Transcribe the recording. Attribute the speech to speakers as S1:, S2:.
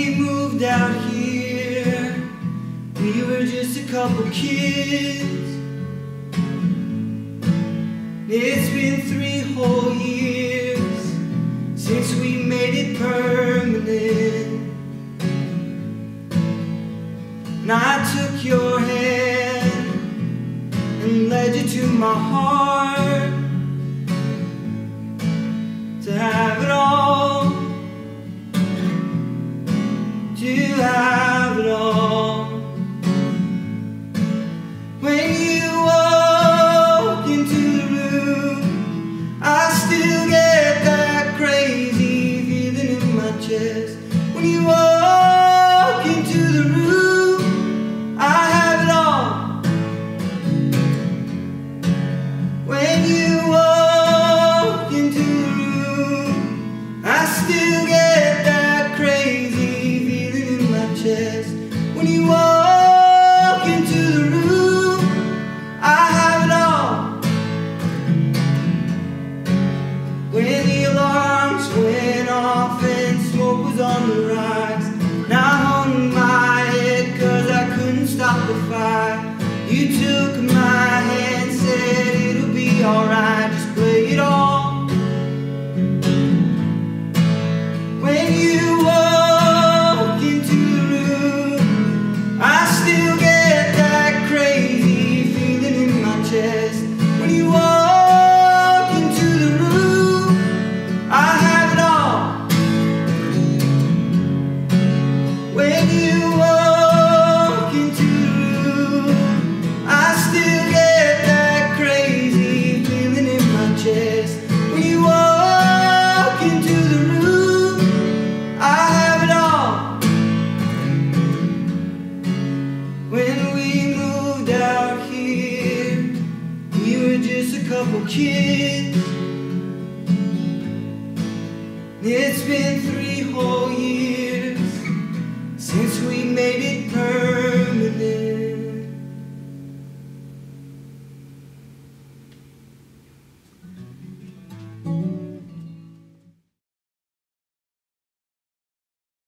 S1: we moved out here, we were just a couple kids. It's been 3 whole years since we made it permanent. And I took your hand and led you to my heart, to have it all, to have it all. When you walk into the room, I still get that crazy feeling in my chest. When you walk into the room, I have it all. When you walk into the room, I still get that crazy feeling in my chest. When you walk into the room, I have it all. When the alarms went off and smoke was on the rise, and I hung my head 'cause I couldn't stop the fire, you took my hand, said it'll be alright, just play it all. When you walk into the room, I still get that crazy feeling in my chest. When you walk into the room, I have it all. When you walk into the room, I still get that crazy feeling in my chest. When you walk into the room, I have it all. When we moved out here, we were just a couple kids.